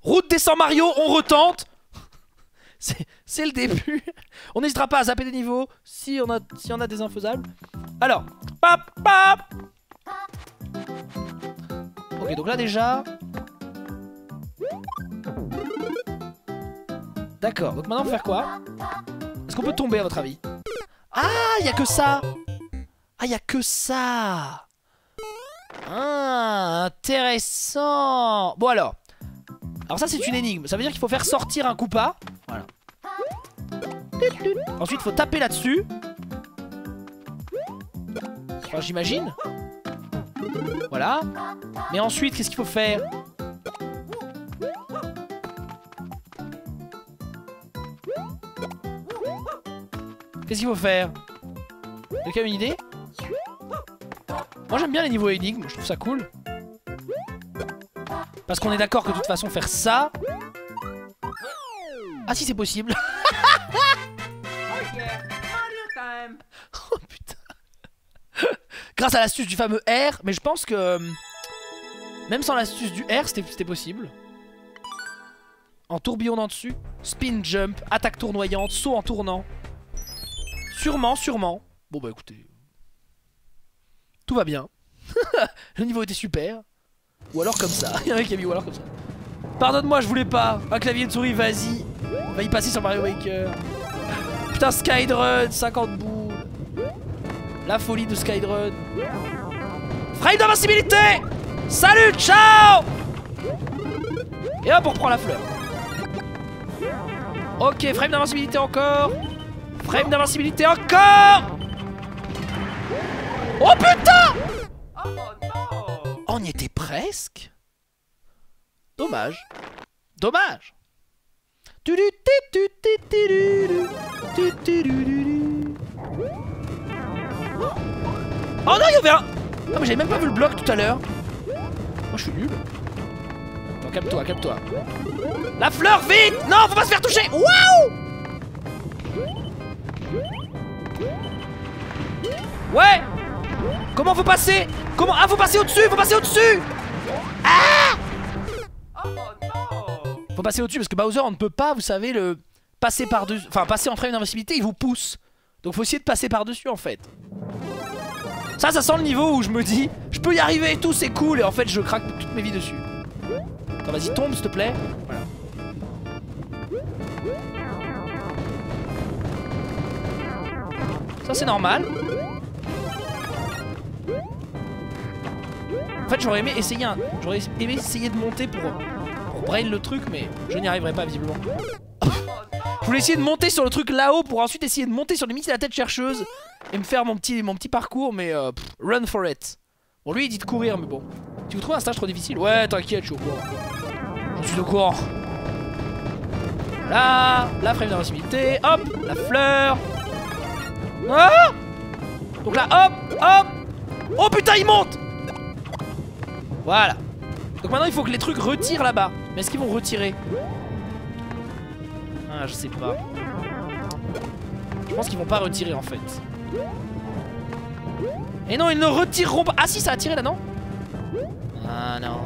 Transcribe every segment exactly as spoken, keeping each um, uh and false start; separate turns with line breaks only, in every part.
Route descend Mario, on retente. C'est le début. On n'hésitera pas à zapper des niveaux si on a, si on a des infaisables. Alors, pap, pap. Ok, donc là déjà. D'accord, donc maintenant on va faire quoi? Est-ce qu'on peut tomber à votre avis? Ah, il y a que ça. Ah, il y a que ça. Ah, intéressant. Bon alors. Alors ça c'est une énigme. Ça veut dire qu'il faut faire sortir un Koopa. Voilà. Ensuite il faut taper là-dessus. Enfin, j'imagine. Voilà. Mais ensuite qu'est-ce qu'il faut faire? Qu'est-ce qu'il faut faire? Quelqu'un a une idée? Moi j'aime bien les niveaux énigmes, je trouve ça cool. Parce qu'on est d'accord que de toute façon faire ça... Ah si c'est possible. Oh putain. Grâce à l'astuce du fameux R, mais je pense que... Même sans l'astuce du R, c'était possible. En tourbillonnant dessus. Spin jump, attaque tournoyante, saut en tournant. Sûrement, sûrement. Bon bah écoutez. Tout va bien. Le niveau était super. Ou alors comme ça. Il y en a qui a mis ou alors comme ça. Pardonne-moi, je voulais pas. Un clavier de souris, vas-y. On va y passer sur Mario Maker. Putain, Skyrun, cinquante boules. La folie de Skyrun. Frame d'invincibilité. Salut, ciao. Et hop, on reprend la fleur. Ok, frame d'invincibilité encore. Frame d'invincibilité encore. Oh putain.
Oh non.
On y était presque. Dommage. Dommage. Oh non, il y avait un... Ah mais j'avais même pas vu le bloc tout à l'heure. Moi je suis nul. Attends, calme-toi, calme-toi. La fleur, vite. Non, faut pas se faire toucher. Waouh. Ouais. Comment faut passer? Comment? Ah, faut passer au-dessus, faut passer au-dessus. Ah.
Oh non.
Faut passer au-dessus parce que Bowser on ne peut pas, vous savez, le passer par-dessus. Enfin, passer en frame d'invincibilité, il vous pousse. Donc faut essayer de passer par-dessus en fait. Ça, ça sent le niveau où je me dis je peux y arriver et tout, c'est cool. Et en fait je craque toutes mes vies dessus. Attends, vas-y, tombe s'il te plaît. Voilà. Ça c'est normal. En fait j'aurais aimé essayer un... J'aurais aimé essayer de monter pour, pour brain le truc, mais je n'y arriverai pas visiblement. Je voulais essayer de monter sur le truc là-haut pour ensuite essayer de monter sur limite la tête chercheuse et me faire mon petit, mon petit parcours, mais euh, pff, run for it. Bon, lui il dit de courir, mais bon. Si vous trouvez un stage trop difficile, ouais, t'inquiète, je suis au courant. Je suis au courant. Là, la frame d'invincibilité, hop, la fleur. Ah. Donc là, hop, hop. Oh putain, il monte. Voilà. Donc maintenant il faut que les trucs retirent là-bas. Mais est-ce qu'ils vont retirer? Ah, je sais pas. Je pense qu'ils vont pas retirer en fait. Et non, ils ne retireront pas. Ah si, ça a tiré là, non? Ah non.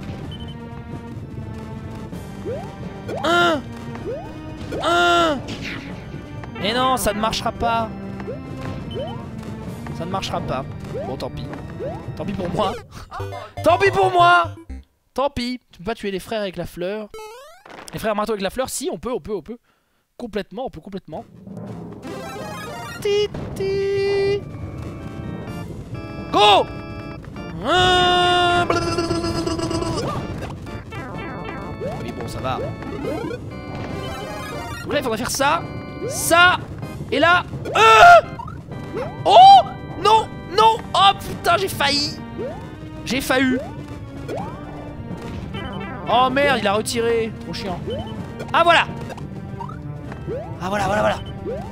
Un. Un. Et non, ça ne marchera pas. Ça ne marchera pas. Bon, tant pis. Tant pis pour moi. Tant pis pour moi. Tant pis. Tu peux pas tuer les frères avec la fleur. Les frères marteau avec la fleur, si, on peut, on peut, on peut. Complètement, on peut complètement. Titi. Go. Oui, bon, ça va. Donc là, il faudrait faire ça. Ça. Et là. Euh oh. Non. Non. Oh putain, j'ai failli. J'ai failli. Oh merde, il a retiré. Trop chiant. Ah voilà. Ah voilà, voilà, voilà.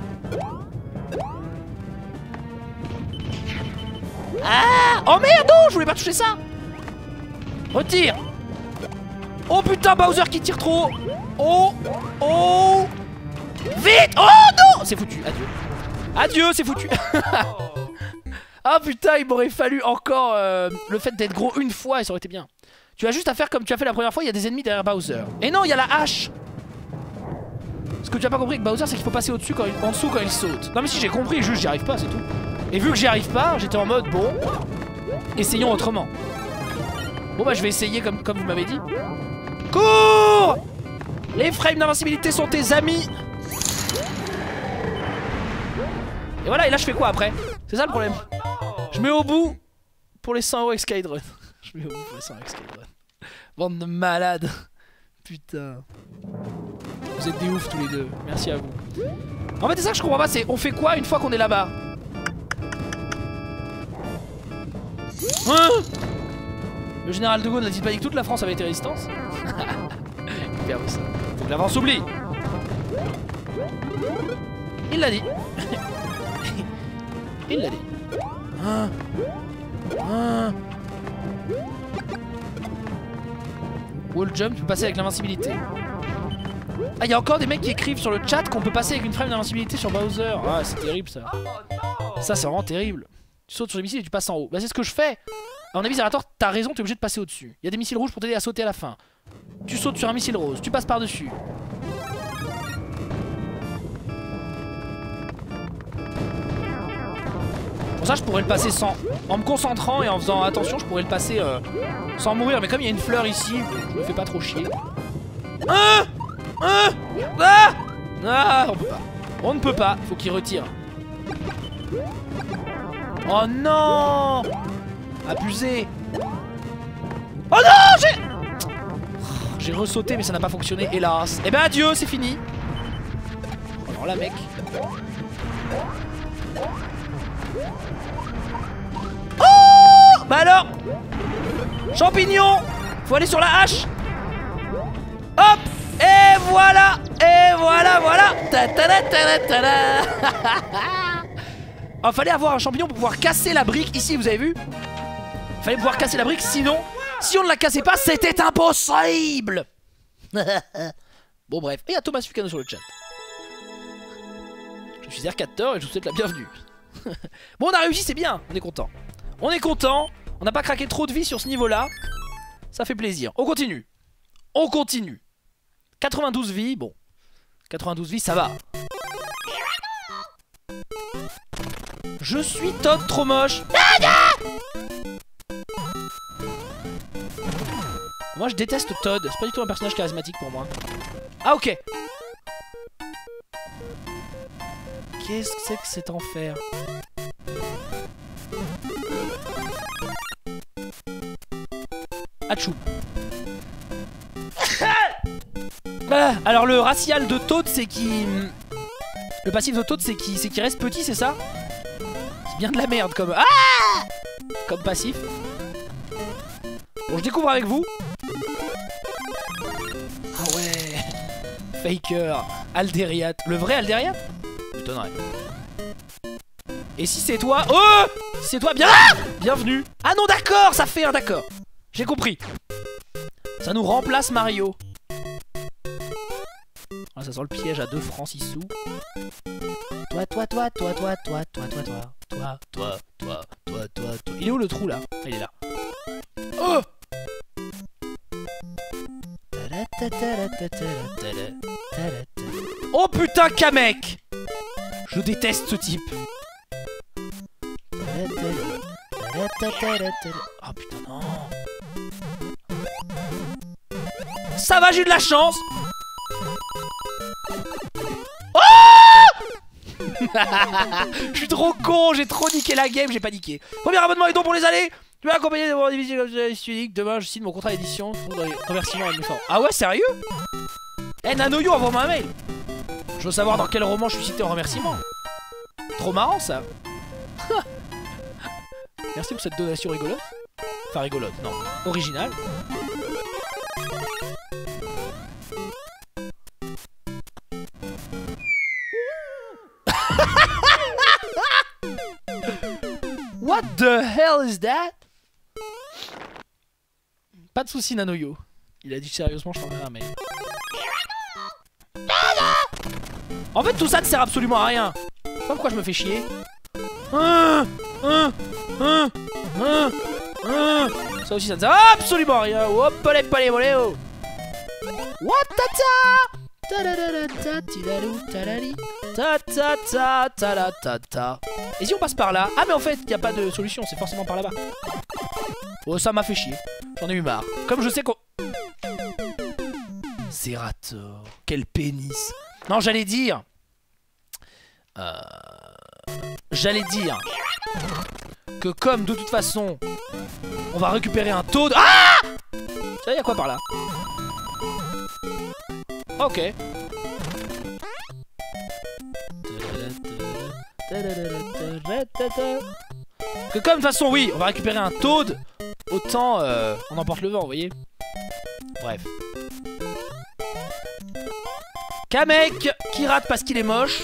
Ah. Oh merde, non, je voulais pas toucher ça. Retire. Oh putain, Bowser qui tire trop. Oh. Oh. Vite. Oh non. C'est foutu, adieu. Adieu, c'est foutu. Ah putain, il m'aurait fallu encore euh, le fait d'être gros une fois et ça aurait été bien. Tu as juste à faire comme tu as fait la première fois, il y a des ennemis derrière Bowser. Et non, il y a la hache. Ce que tu as pas compris avec Bowser, c'est qu'il faut passer au-dessus quand il... en dessous quand il saute. Non mais si j'ai compris, juste j'y arrive pas, c'est tout. Et vu que j'y arrive pas, j'étais en mode bon, essayons autrement. Bon bah je vais essayer comme, comme vous m'avez dit. Cours! Les frames d'invincibilité sont tes amis. Et voilà, et là je fais quoi après? C'est ça le problème. Je mets au bout pour les cent euros avec Skyrun. Je mets au bout pour les cent euros avec Skyrun. Bande de malades. Putain. Vous êtes des oufs tous les deux. Merci à vous. En fait c'est ça que je comprends pas, c'est on fait quoi une fois qu'on est là-bas? Hein? Le général de Gaulle n'a dit pas dit que toute la France avait été résistance? Hyper ça. Faut que la France oublie. Il l'a dit. Il l'a dit. Hein? Hein? Wall jump, tu peux passer avec l'invincibilité. Ah, il y a encore des mecs qui écrivent sur le chat qu'on peut passer avec une frame d'invincibilité sur Bowser. Ah, c'est terrible ça. Ça, c'est vraiment terrible. Tu sautes sur les missiles et tu passes en haut. Bah, c'est ce que je fais. À mon avis, Zerator, t'as raison, t'es obligé de passer au-dessus. Il y a des missiles rouges pour t'aider à sauter à la fin. Tu sautes sur un missile rose, tu passes par-dessus. Pour ça, je pourrais le passer sans. En me concentrant et en faisant attention, je pourrais le passer euh, sans mourir. Mais comme il y a une fleur ici, je me fais pas trop chier. Hein? Hein? Ah! Ah! On peut pas. On ne peut pas. Faut qu'il retire. Oh non! Abusé. Oh non! J'ai... J'ai ressauté mais ça n'a pas fonctionné, hélas. Eh ben adieu, c'est fini. Alors là, mec. Oh! Bah alors! Champignon! Faut aller sur la hache! Hop! Et voilà! Et voilà, voilà! Ta ta ta ta ta ta. Oh, fallait avoir un champignon pour pouvoir casser la brique ici, vous avez vu? Fallait pouvoir casser la brique, sinon, si on ne la cassait pas, c'était impossible. Bon bref, et il y a Thomas Fucano sur le chat. Je suis Zercator et je vous souhaite la bienvenue. Bon, on a réussi, c'est bien, on est content. On est content, on n'a pas craqué trop de vie sur ce niveau-là. Ça fait plaisir. On continue. On continue. quatre-vingt-douze vies, bon. quatre-vingt-douze vies, ça va. Je suis Todd trop moche. Moi je déteste Todd, c'est pas du tout un personnage charismatique pour moi. Ah ok. Qu'est-ce que c'est que cet enfer? Achou. Ah, alors le racial de Todd c'est qui... Le passif de Todd c'est qui c'est qui reste petit, c'est ça? C'est bien de la merde comme... Ah! Comme passif. Bon, je découvre avec vous. Ah ouais. Faker. Alderiat. Le vrai Alderiat? M'étonnerait. Et si c'est toi... Oh! Si c'est toi, bien... Ah! Bienvenue. Ah non, d'accord, ça fait un d'accord. J'ai compris. Ça nous remplace Mario. Ah, ça sent le piège à deux francs six sous. Toi, toi, toi, toi, toi, toi, toi, toi, toi, toi, toi, toi, toi, toi, toi. Il est où le trou là? Ah, il est là. Oh! Oh putain, Kamek! Je déteste ce type. Oh putain, non. Ça va, j'ai eu de la chance. Je suis trop con, j'ai trop niqué la game, j'ai pas niqué. Premier abonnement et don pour les allées. Tu vas accompagner de mon division comme je demain je signe mon contrat d'édition pour les remerciements et méforts. Ah ouais, sérieux? Eh hey, Nanoyo, envoie-moi un mail. Je veux savoir dans quel roman je suis cité en remerciement. Trop marrant ça. Merci pour cette donation rigolote. Enfin rigolote, non, originale. What the hell is that? Pas de soucis Nanoyo. Il a dit sérieusement, je t'enverrai un mail. En fait tout ça ne sert absolument à rien. Je sais pas pourquoi je me fais chier. Hein, hein, hein, hein, Hum, ça aussi ça ne sert absolument à rien. Hop, allez, allez, allez, oh. Watata. Ta ta ta ta la ta ta. Et si on passe par là? Ah mais en fait il n'y a pas de solution, c'est forcément par là-bas. Oh ça m'a fait chier, j'en ai eu marre. Comme je sais qu'on... Zerator, quel pénis. Non j'allais dire euh... J'allais dire que comme de toute façon on va récupérer un taux de... Ah! Ça y a quoi par là? Ok. Que comme de toute façon oui on va récupérer un Toad, autant euh, on emporte le vent, vous voyez. Bref. Kamek qui rate parce qu'il est moche.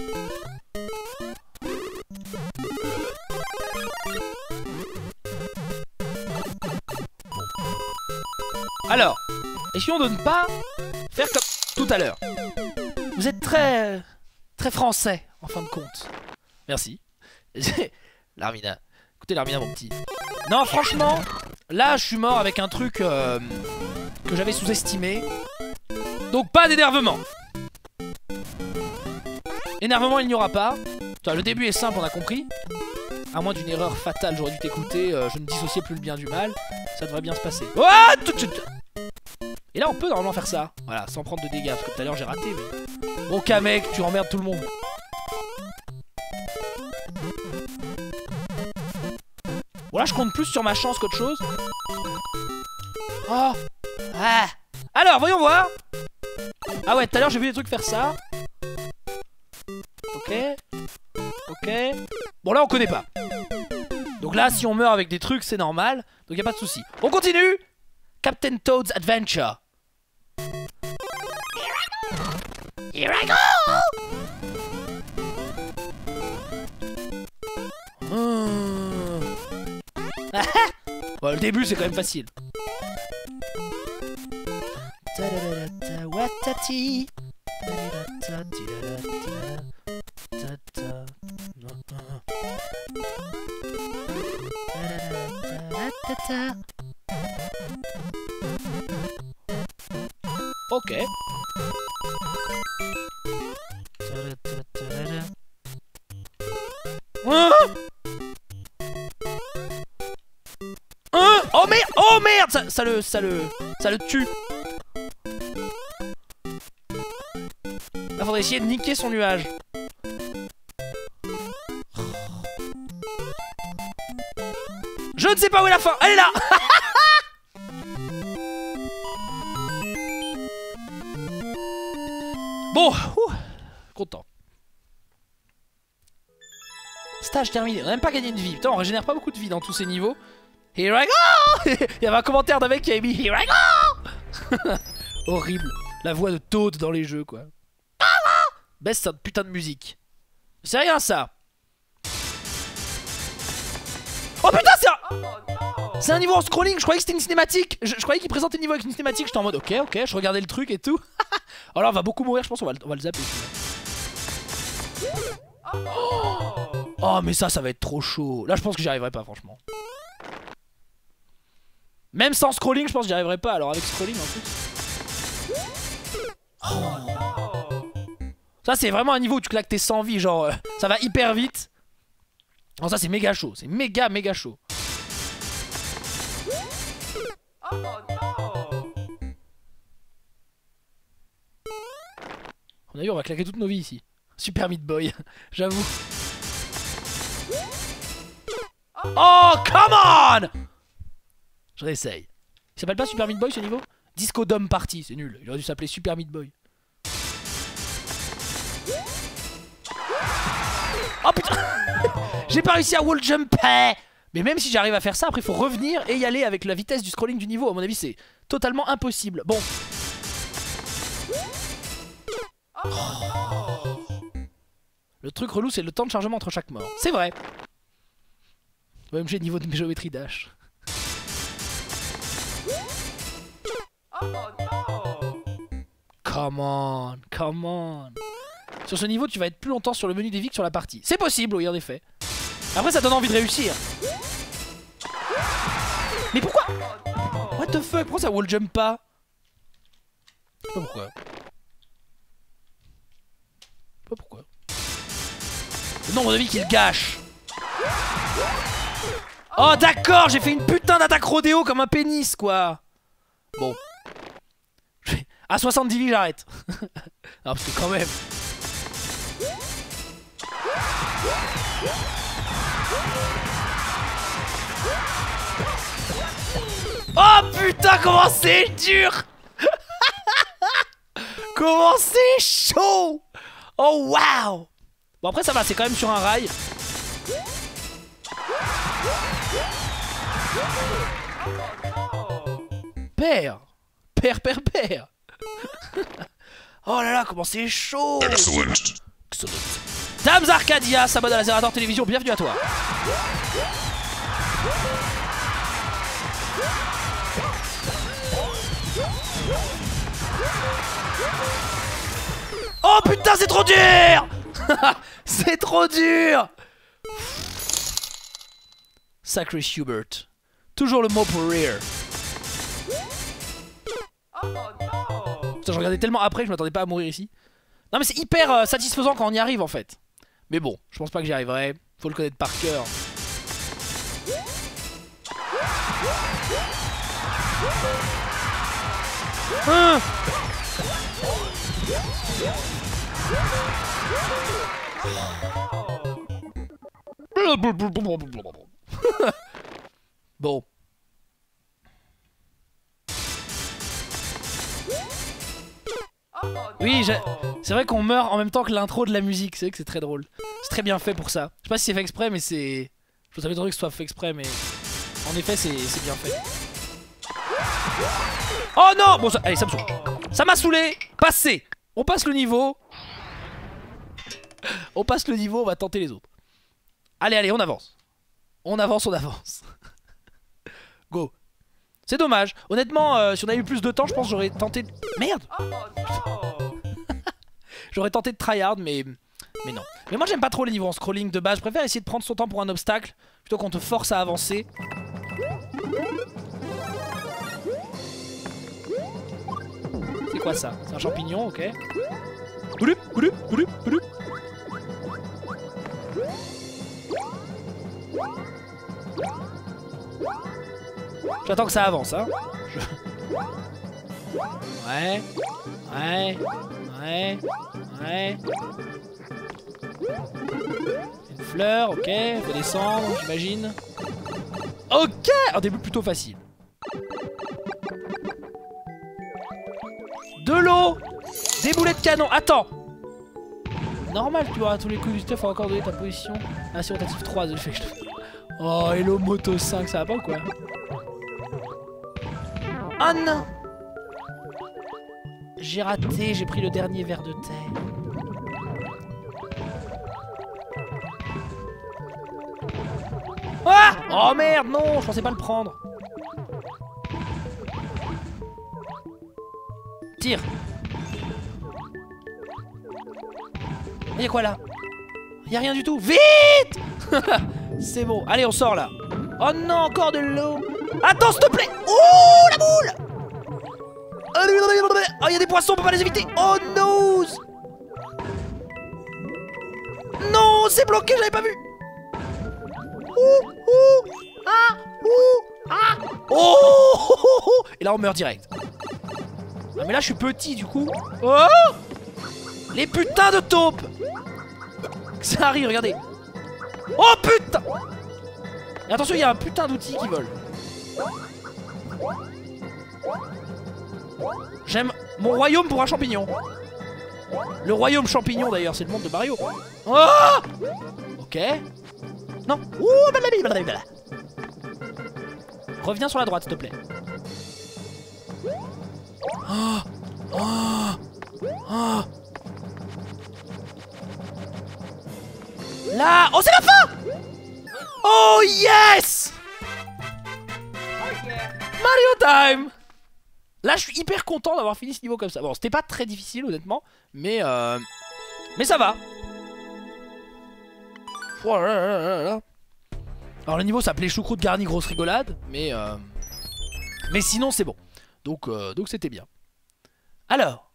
Alors, essayons de ne pas faire comme tout à l'heure. Vous êtes très très français en fin de compte. Merci. Larmina. Écoutez Larmina mon petit. Non franchement, là je suis mort avec un truc euh, que j'avais sous-estimé. Donc pas d'énervement. Énervement il n'y aura pas. Enfin, le début est simple, on a compris. À moins d'une erreur fatale, j'aurais dû t'écouter. euh, Je ne dissociais plus le bien du mal. Ça devrait bien se passer. Oh, tout de suite. Et là on peut normalement faire ça. Voilà, sans prendre de dégâts. Parce que tout à l'heure j'ai raté mais... Bon Kamek, tu emmerdes tout le monde. Bon là je compte plus sur ma chance qu'autre chose. Oh ah. Alors voyons voir. Ah ouais tout à l'heure j'ai vu des trucs faire ça. Ok. Ok. Bon là on connaît pas. Donc là si on meurt avec des trucs c'est normal. Donc y a pas de souci. On continue. Captain Toad's Adventure. Here I go. Mmh. Bon, le début c'est quand même facile. Ok. Hein? Hein? Oh merde! Oh merde! Ça, ça le... ça le... ça le tue. Là faudrait essayer de niquer son nuage. Je ne sais pas où est la fin. Elle est là. Bon, ouh, content. Stage terminé. On n'a même pas gagné de vie. Putain, on régénère pas beaucoup de vie dans tous ces niveaux. Here I go. Il y avait un commentaire d'un mec qui avait mis Here I go. Horrible. La voix de Toad dans les jeux, quoi. Baisse cette putain de musique. C'est rien, ça. Oh putain, c'est un...
Oh non!
C'est un niveau en scrolling, je croyais que c'était une cinématique. Je, je croyais qu'il présentait le niveau avec une cinématique. J'étais en mode ok, ok, je regardais le truc et tout. Alors on va beaucoup mourir, je pense, on va, on va le zapper. Oh, oh mais ça, ça va être trop chaud. Là je pense que j'y arriverai pas franchement. Même sans scrolling, je pense que j'y arriverai pas. Alors avec scrolling en plus. Oh. Ça c'est vraiment un niveau où tu claques tes cent vies. Genre euh, ça va hyper vite. Non ça c'est méga chaud, c'est méga méga chaud.
Oh non!
On a vu, on va claquer toutes nos vies ici. Super Meat Boy, j'avoue. Oh, come on! Je réessaye. Il s'appelle pas Super Meat Boy ce niveau? Disco Dome Party, c'est nul. Il aurait dû s'appeler Super Meat Boy. Oh putain. J'ai pas réussi à wall jumper. Mais même si j'arrive à faire ça, après il faut revenir et y aller avec la vitesse du scrolling du niveau. À mon avis c'est totalement impossible. Bon. Oh. Le truc relou c'est le temps de chargement entre chaque mort. C'est vrai. Même j'ai le niveau de géométrie dash.
Oh non!
Come on, come on. Sur ce niveau tu vas être plus longtemps sur le menu des vies que sur la partie. C'est possible, oui en effet. Après ça donne envie de réussir. Mais pourquoi? What the fuck? Pourquoi ça wall jump pas? Je sais pas pourquoi. Je sais pas pourquoi. Le nombre de vies qu'il gâche. Oh d'accord, j'ai fait une putain d'attaque rodéo comme un pénis quoi. Bon. À soixante-dix vies j'arrête. Non parce que quand même. Oh putain comment c'est dur. Comment c'est chaud. Oh waouh. Bon après ça va, c'est quand même sur un rail. Père. Père, père, père. Oh là là, comment c'est chaud.
Excellent.
Excellent. Dames Arcadia s'abonne à la Zerator Télévision, bienvenue à toi. Oh putain c'est trop dur. C'est trop dur. Sacré Hubert. Toujours le mot pour rire.
Oh non.
Putain, je regardais tellement après que je m'attendais pas à mourir ici. Non mais c'est hyper euh, satisfaisant quand on y arrive en fait. Mais bon, je pense pas que j'y arriverai. Faut le connaître par cœur. Hein. Bon. Oui, c'est vrai qu'on meurt en même temps que l'intro de la musique. C'est vrai que c'est très drôle. C'est très bien fait pour ça. Je sais pas si c'est fait exprès, mais c'est... Je savais trop que ce soit fait exprès, mais... En effet, c'est bien fait. Oh non. Bon, ça... Allez, ça me saoule. Ça m'a saoulé. Passez. On passe le niveau. On passe le niveau, on va tenter les autres. Allez, allez, on avance. On avance, on avance. Go. C'est dommage. Honnêtement, euh, si on avait eu plus de temps, je pense que j'aurais tenté de... Merde.
Oh non.
J'aurais tenté de tryhard, mais... Mais non. Mais moi, j'aime pas trop les niveaux en scrolling de base. Je préfère essayer de prendre son temps pour un obstacle plutôt qu'on te force à avancer. C'est quoi ça? C'est un champignon, ok. Bouloup, bouloup, bouloup, bouloup. J'attends que ça avance, hein. Je... Ouais. Ouais. Ouais. Ouais. Une fleur, ok. Faut descendre, j'imagine. Ok. Un début plutôt facile. De l'eau. Des boulets de canon. Attends. Normal, tu vois, à tous les coups du stuff, faut encore donner ta position. Ah, c'est rotatif trois, de fait. Oh, Hello Moto cinq, ça va pas ou quoi? Oh non. J'ai raté, j'ai pris le dernier verre de thé. Ah! Oh merde, non, je pensais pas le prendre. Tire. Y'a quoi là? Y'a rien du tout. Vite. C'est bon, allez on sort là. Oh non, encore de l'eau. Attends s'il te plaît. Oh la boule. Oh y'a des poissons, on peut pas les éviter. Oh no. Non, c'est bloqué, j'avais pas vu. Ouh, ouh, ah, ouh, ah. Oh, oh, oh, oh. Et là on meurt direct. Ah mais là je suis petit du coup. Oh. Les putains de taupes. Ça arrive, regardez. Oh putain. Et attention, il y a un putain d'outil qui vole. J'aime mon royaume pour un champignon. Le royaume champignon d'ailleurs, c'est le monde de Mario. Oh. Ok. Non. Ouh, blablabla. Reviens sur la droite s'il te plaît. Oh. Oh. Oh. Là. Oh c'est la fin. Oh yes.
Oh yeah.
Mario time. Là je suis hyper content d'avoir fini ce niveau comme ça. Bon c'était pas très difficile honnêtement. Mais euh... Mais ça va. Oh là là là là. Alors le niveau s'appelait choucroute garnie grosse rigolade. Mais euh... Mais sinon c'est bon. Donc euh, donc c'était bien. Alors.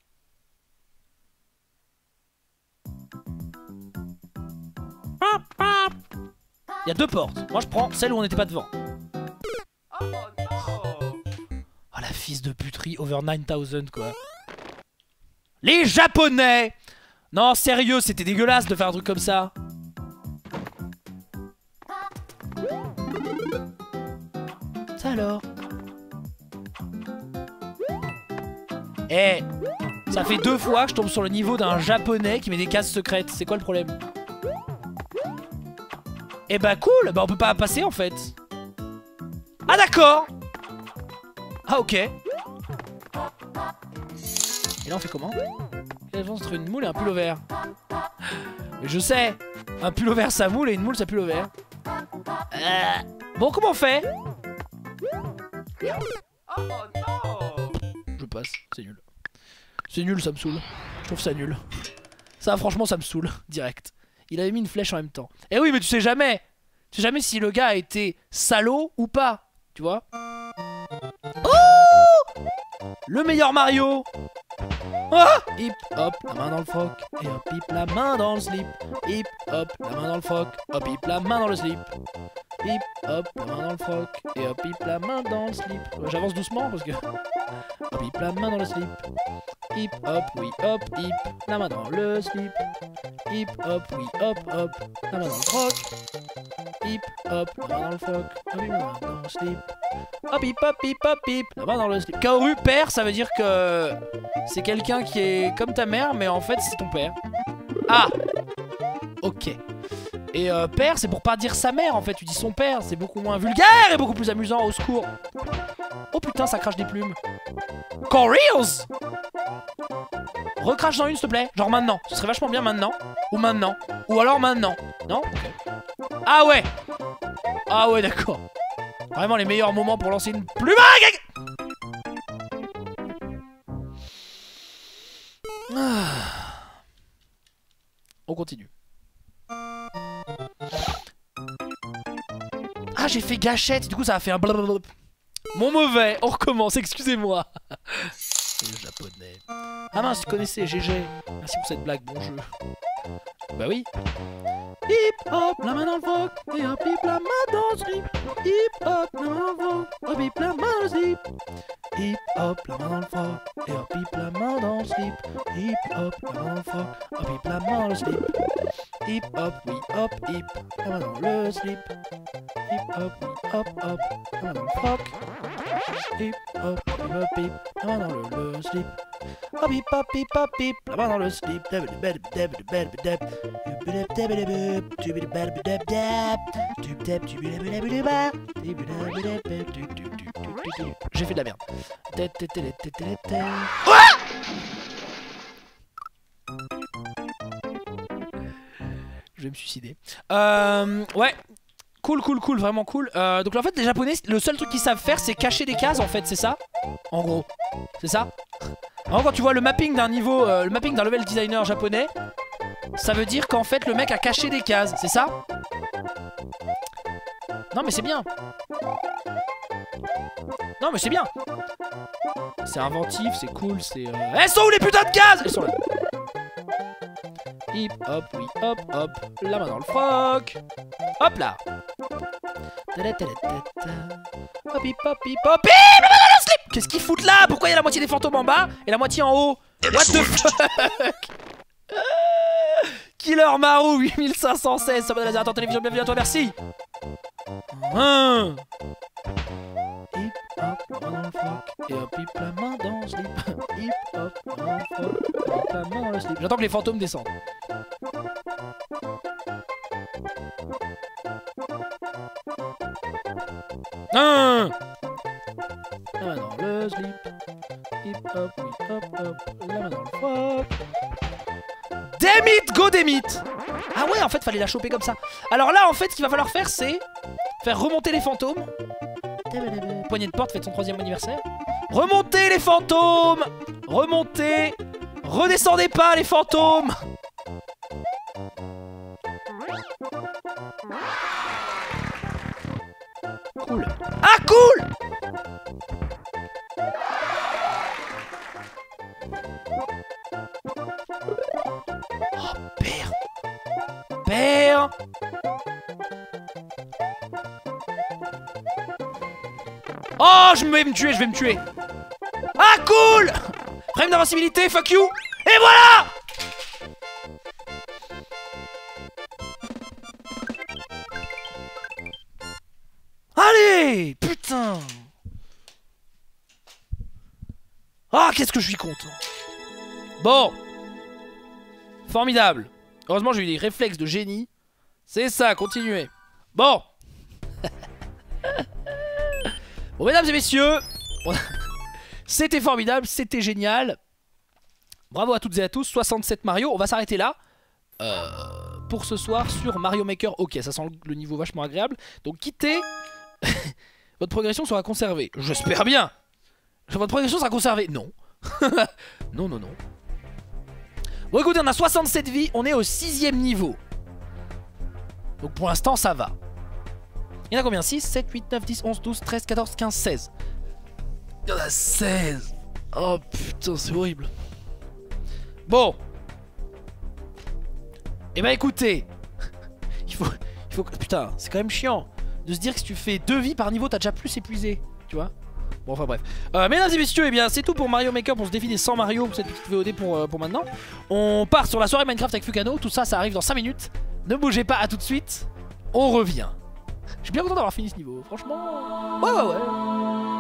Il y a deux portes. Moi je prends celle où on n'était pas devant.
Oh no!
Oh la fils de puterie, over nine thousand quoi. Les Japonais! Non sérieux, c'était dégueulasse de faire un truc comme ça. Ça alors? Eh, ça fait deux fois que je tombe sur le niveau d'un Japonais qui met des cases secrètes. C'est quoi le problème? Eh bah cool, bah on peut pas passer en fait. Ah d'accord. Ah ok. Et là on fait comment? Quelle différence entre une moule et un pull vert? Mais je sais. Un pull vert ça moule et une moule ça pull vert. Euh... Bon comment on fait?
Oh no!
Je passe, c'est nul. C'est nul, ça me saoule. Je trouve ça nul. Ça franchement ça me saoule, direct. Il avait mis une flèche en même temps. Eh oui mais tu sais jamais. Tu sais jamais si le gars a été salaud ou pas. Tu vois? Oh! Le meilleur Mario! Ah! Hip hop, la main dans le froc. Et hop, hip, la main dans le slip. Hip hop, la main dans le froc. Hop, hip, la main dans le slip. Hip hop, la main dans le froc. Et hop, hip, la main dans le slip. J'avance doucement parce que. Hop, hip, la main dans le slip. Hip hop, oui, hop, hip, la main dans le slip. Hip hop, oui, hop, hop, la main dans le froc. Hip hop, la main dans le froc. Hop, hip, la main dans le slip. Hop, hip, hop, hip, hop, hip, la main dans le slip. Kaoru, père, ça veut dire que c'est quelqu'un qui est comme ta mère, mais en fait c'est ton père. Ah! Ok. Et euh, père, c'est pour pas dire sa mère en fait, tu dis son père, c'est beaucoup moins vulgaire et beaucoup plus amusant, au secours. Oh putain, ça crache des plumes. Correals! Recrache dans une s'il te plaît, genre maintenant. Ce serait vachement bien maintenant. Ou maintenant. Ou alors maintenant. Non? Ah ouais! Ah ouais, d'accord. Vraiment les meilleurs moments pour lancer une plume. Ah. On continue. Ah, j'ai fait gâchette, du coup ça a fait un blablabla. Mon mauvais, on recommence, excusez-moi. C'est le japonais. Ah mince, tu connaissais, G G. Merci pour cette blague, bon jeu. Bah oui. Hip hop, la main dans le froc. Et hop, hip, la main dans le slip. Hip hop, la main dans le froc. Hop, hip, la main dans le slip. Hip hop, la main dans le froc. Et hop, hip, la main dans le slip. Hip hop, la main dans le froc. Hop, hip, la main dans le slip. Hip hop, oui, hop, hip, la main dans le slip. Hip hop, oui, hop, hop, la main dans le froc. Hip hop, hip hop, hip, la main dans le, le slip. Hop, hip hop, hip hop, hip, la main dans le slip. J'ai fait de la merde. Je vais me suicider. Euh, ouais. Cool, cool, cool, vraiment cool. Euh, donc en fait, les Japonais, le seul truc qu'ils savent faire, c'est cacher des cases, en fait, c'est ça? En gros, c'est ça? En gros, quand tu vois le mapping d'un niveau, euh, le mapping d'un level designer japonais, ça veut dire qu'en fait, le mec a caché des cases, c'est ça? Non, mais c'est bien. Non, mais c'est bien. C'est inventif, c'est cool, c'est... Euh... Elles sont où les putains de cases? Elles sont là. Hip hop, oui, hop, hop, la main dans le froc. Hop là. Hop, hip, hop, hip, hop, hip, la main dans le slip. Qu'est-ce qu'ils foutent là? Pourquoi il y a la moitié des fantômes en bas et la moitié en haut? What the fuck? Killer Maru, huit mille cinq cent seize, ça va laser, attends, télévision, bienvenue à toi, merci. Hein. Hip hop, la main dans le froc. Et hop, hip, la main dans le slip. Hip hop, la main dans le froc. Hip, la main dans le slip. J'attends que les fantômes descendent. Hein. La main dans le slip. Hip hop, oui, hop, hop. La main dans le froc. Damn it, go damn it. Ah ouais, en fait, fallait la choper comme ça. Alors là, en fait, ce qu'il va falloir faire, c'est faire remonter les fantômes. Poignée de porte, fête son troisième anniversaire. Remontez les fantômes. Remontez. Redescendez pas les fantômes. Cool. Ah cool. Oh, père. Père. Oh, je vais me tuer, je vais me tuer. Ah, cool. Frame d'invincibilité, fuck you. Et voilà. Allez, putain. Ah, qu'est-ce que je suis content. Bon. Formidable. Heureusement, j'ai eu des réflexes de génie. C'est ça, continuez. Bon. Bon, mesdames et messieurs, c'était formidable, c'était génial. Bravo à toutes et à tous, soixante-sept Mario. On va s'arrêter là euh, pour ce soir sur Mario Maker. Ok, ça sent le niveau vachement agréable. Donc quittez. Votre progression sera conservée. J'espère bien. Votre progression sera conservée. Non. Non, non, non. Bon, écoutez, on a soixante-sept vies. On est au sixième niveau. Donc pour l'instant, ça va. Il y en a combien? Six, sept, huit, neuf, dix, onze, douze, treize, quatorze, quinze, seize. Il y en a seize. Oh putain, c'est horrible. Bon. Et bah écoutez. Il faut... Il faut... Putain, c'est quand même chiant de se dire que si tu fais deux vies par niveau, t'as déjà plus épuisé. Tu vois? Bon, enfin bref. Euh, mesdames et messieurs, eh bien c'est tout pour Mario Maker, pour ce défi des cent Mario, pour cette petite V O D pour, euh, pour maintenant. On part sur la soirée Minecraft avec Fukano. Tout ça, ça arrive dans cinq minutes. Ne bougez pas, à tout de suite. On revient. Je suis bien content d'avoir fini ce niveau, franchement. Ouais, ouais, ouais.